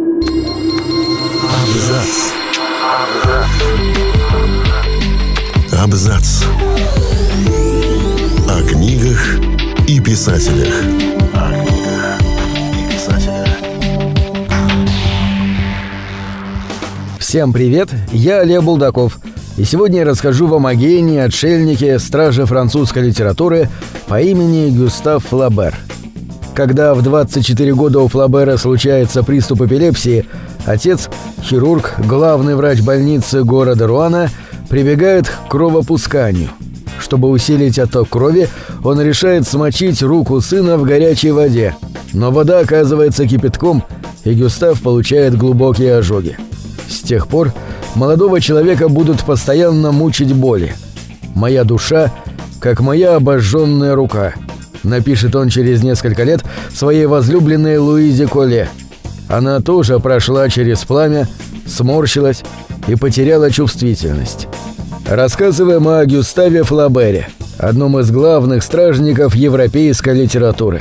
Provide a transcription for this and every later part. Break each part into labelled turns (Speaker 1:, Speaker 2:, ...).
Speaker 1: Абзац. О книгах и писателях.
Speaker 2: Всем привет, я Олег Булдаков, и сегодня я расскажу вам о гении, отшельнике, страже французской литературы по имени Гюстав Флобер. Когда в 24 года у Флобера случается приступ эпилепсии, отец, хирург, главный врач больницы города Руана, прибегает к кровопусканию. Чтобы усилить отток крови, он решает смочить руку сына в горячей воде, но вода оказывается кипятком, и Гюстав получает глубокие ожоги. С тех пор молодого человека будут постоянно мучить боли. «Моя душа, как моя обожженная рука», напишет он через несколько лет своей возлюбленной Луизе Колле. Она тоже прошла через пламя, сморщилась и потеряла чувствительность. Рассказываем о Гюставе Флобере, одном из главных стражников европейской литературы.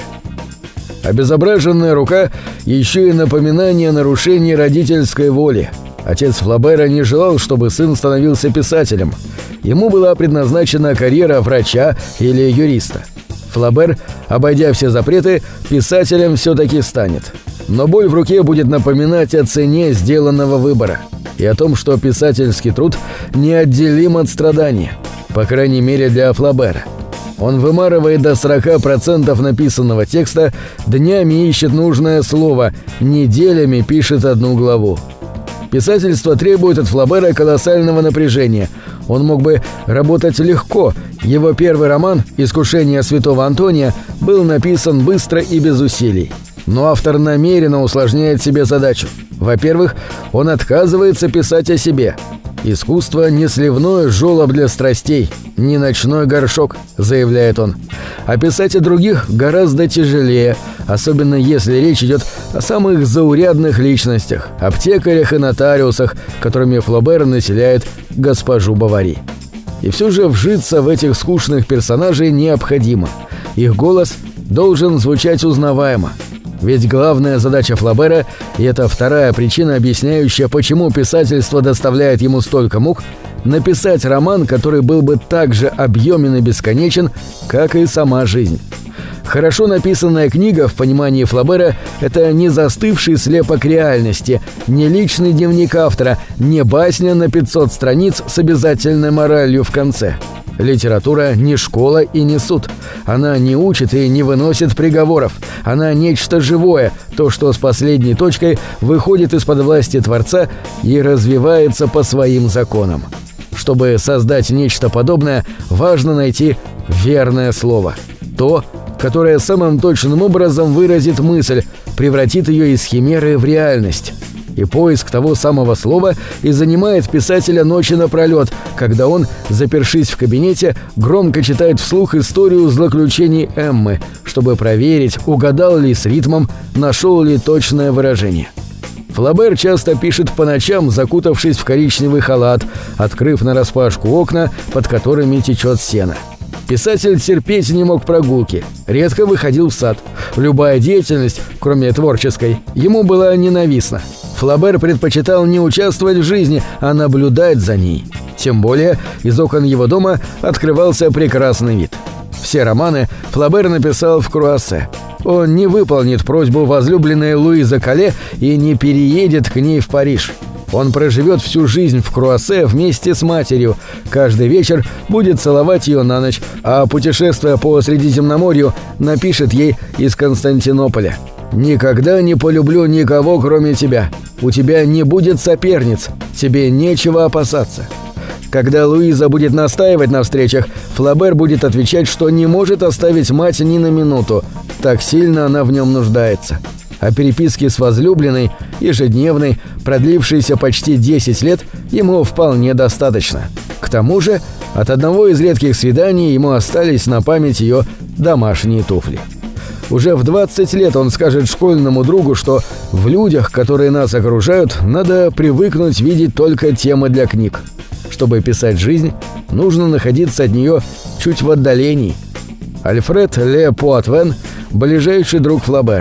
Speaker 2: Обезображенная рука – еще и напоминание о нарушении родительской воли. Отец Флобера не желал, чтобы сын становился писателем. Ему была предназначена карьера врача или юриста. Флобер, обойдя все запреты, писателем все-таки станет. Но боль в руке будет напоминать о цене сделанного выбора и о том, что писательский труд неотделим от страдания, по крайней мере для Флобера. Он вымарывает до 40% написанного текста, днями ищет нужное слово, неделями пишет одну главу. Писательство требует от Флобера колоссального напряжения. Он мог бы работать легко. Его первый роман «Искушение святого Антония» был написан быстро и без усилий. Но автор намеренно усложняет себе задачу. Во-первых, он отказывается писать о себе. «Искусство не сливной жёлоб для страстей, не ночной горшок», — заявляет он. А писать о других гораздо тяжелее, особенно если речь идет о самых заурядных личностях, аптекарях и нотариусах, которыми Флобер населяет госпожу Бовари. И все же вжиться в этих скучных персонажей необходимо. Их голос должен звучать узнаваемо. Ведь главная задача Флобера, и это вторая причина, объясняющая, почему писательство доставляет ему столько мук, написать роман, который был бы так же объемен и бесконечен, как и сама жизнь. Хорошо написанная книга, в понимании Флобера, это не застывший слепок реальности, не личный дневник автора, не басня на 500 страниц с обязательной моралью в конце. Литература не школа и не суд. Она не учит и не выносит приговоров. Она нечто живое, то, что с последней точкой выходит из-под власти Творца и развивается по своим законам. Чтобы создать нечто подобное, важно найти верное слово. То, которое самым точным образом выразит мысль, превратит ее из химеры в реальность. И поиск того самого слова и занимает писателя ночи напролет, когда он, запершись в кабинете, громко читает вслух историю злоключений Эммы, чтобы проверить, угадал ли с ритмом, нашел ли точное выражение. Флобер часто пишет по ночам, закутавшись в коричневый халат, открыв нараспашку окна, под которыми течет сено. Писатель терпеть не мог прогулки, редко выходил в сад. Любая деятельность, кроме творческой, ему была ненавистна. Флобер предпочитал не участвовать в жизни, а наблюдать за ней. Тем более, из окон его дома открывался прекрасный вид. Все романы Флобер написал в Круассе. Он не выполнит просьбу возлюбленной Луизы Колле и не переедет к ней в Париж. Он проживет всю жизнь в Круассе вместе с матерью, каждый вечер будет целовать ее на ночь, а путешествуя по Средиземноморью, напишет ей из Константинополя: «Никогда не полюблю никого, кроме тебя. У тебя не будет соперниц, тебе нечего опасаться». Когда Луиза будет настаивать на встречах, Флобер будет отвечать, что не может оставить мать ни на минуту, так сильно она в нем нуждается. А переписки с возлюбленной, ежедневной, продлившейся почти 10 лет, ему вполне достаточно. К тому же, от одного из редких свиданий ему остались на память ее домашние туфли. Уже в 20 лет он скажет школьному другу, что в людях, которые нас окружают, надо привыкнуть видеть только темы для книг. Чтобы писать жизнь, нужно находиться от нее чуть в отдалении. Альфред Ле Пуатвен – ближайший друг Флобера.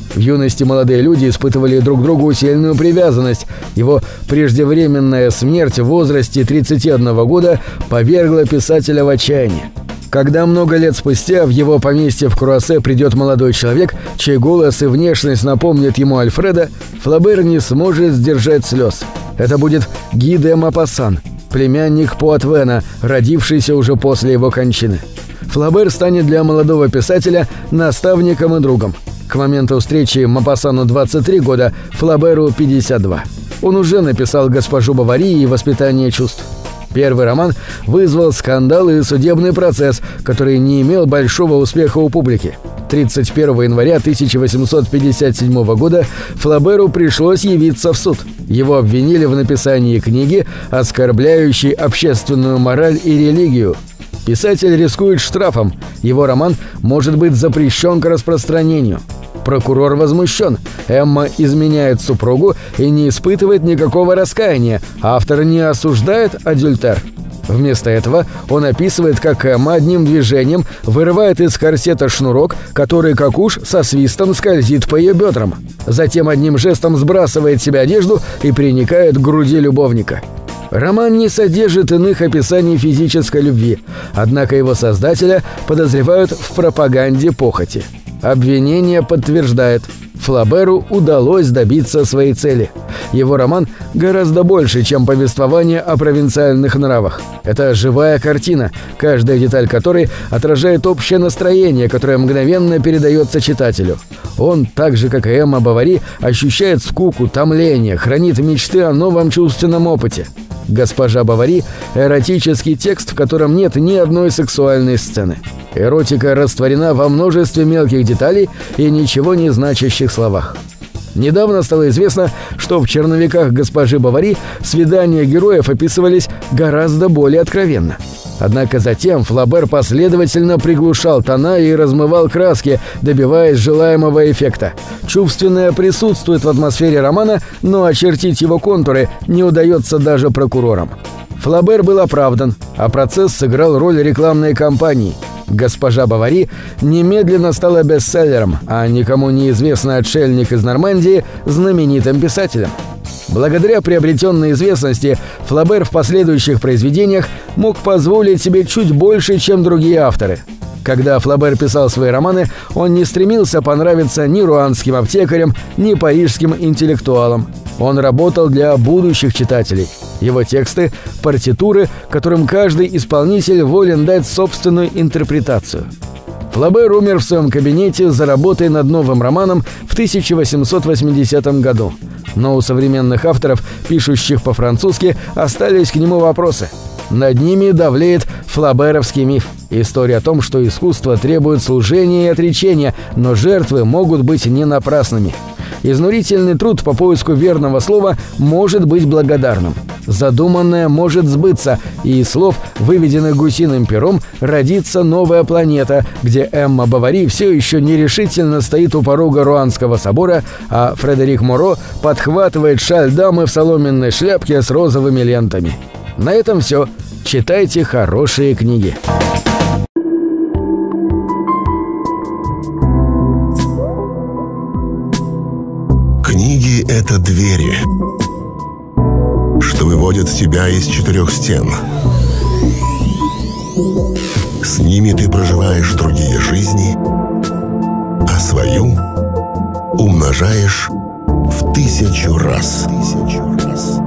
Speaker 2: В юности молодые люди испытывали друг к другу сильную привязанность. Его преждевременная смерть в возрасте 31 года повергла писателя в отчаяние. Когда много лет спустя в его поместье в Круассе придет молодой человек, чей голос и внешность напомнят ему Альфреда, Флабер не сможет сдержать слез. Это будет Ги де Мопассан, племянник Пуатвена, родившийся уже после его кончины. Флабер станет для молодого писателя наставником и другом. К моменту встречи Мопассану 23 года, Флаберу 52. Он уже написал «Госпожу Бовари» и «Воспитание чувств». Первый роман вызвал скандал и судебный процесс, который не имел большого успеха у публики. 31 января 1857 года Флаберу пришлось явиться в суд. Его обвинили в написании книги, оскорбляющей общественную мораль и религию. Писатель рискует штрафом, его роман может быть запрещен к распространению. Прокурор возмущен. Эмма изменяет супругу и не испытывает никакого раскаяния. Автор не осуждает адюльтер. Вместо этого он описывает, как Эмма одним движением вырывает из корсета шнурок, который, как уж, со свистом скользит по ее бедрам. Затем одним жестом сбрасывает с себя одежду и приникает к груди любовника. Роман не содержит иных описаний физической любви, однако его создателя подозревают в пропаганде похоти. Обвинение подтверждает, Флаберу удалось добиться своей цели. Его роман гораздо больше, чем повествование о провинциальных нравах. Это живая картина, каждая деталь которой отражает общее настроение, которое мгновенно передается читателю. Он, так же как и Эмма Бовари, ощущает скуку, томление, хранит мечты о новом чувственном опыте. «Госпожа Бовари» – эротический текст, в котором нет ни одной сексуальной сцены. Эротика растворена во множестве мелких деталей и ничего не значащих словах. Недавно стало известно, что в черновиках «Госпожи Бовари» свидания героев описывались гораздо более откровенно. Однако затем Флабер последовательно приглушал тона и размывал краски, добиваясь желаемого эффекта. Чувственное присутствует в атмосфере романа, но очертить его контуры не удается даже прокурорам. Флабер был оправдан, а процесс сыграл роль рекламной кампании. «Госпожа Бовари» немедленно стала бестселлером, а никому неизвестный отшельник из Нормандии – знаменитым писателем. Благодаря приобретенной известности Флабер в последующих произведениях мог позволить себе чуть больше, чем другие авторы. Когда Флабер писал свои романы, он не стремился понравиться ни руанским аптекарям, ни парижским интеллектуалам. Он работал для будущих читателей. Его тексты – партитуры, которым каждый исполнитель волен дать собственную интерпретацию. Флабер умер в своем кабинете за работой над новым романом в 1880 году. Но у современных авторов, пишущих по-французски, остались к нему вопросы. Над ними давлеет флаберовский миф. История о том, что искусство требует служения и отречения, но жертвы могут быть не напрасными. Изнурительный труд по поиску верного слова может быть благодарным. Задуманное может сбыться, и из слов, выведенных гусиным пером, родится новая планета, где Эмма Бовари все еще нерешительно стоит у порога Руанского собора, а Фредерик Моро подхватывает шаль дамы в соломенной шляпке с розовыми лентами. На этом все. Читайте хорошие книги.
Speaker 1: Книги — это двери, что выводят тебя из четырех стен. С ними ты проживаешь другие жизни, а свою умножаешь в 1000 раз.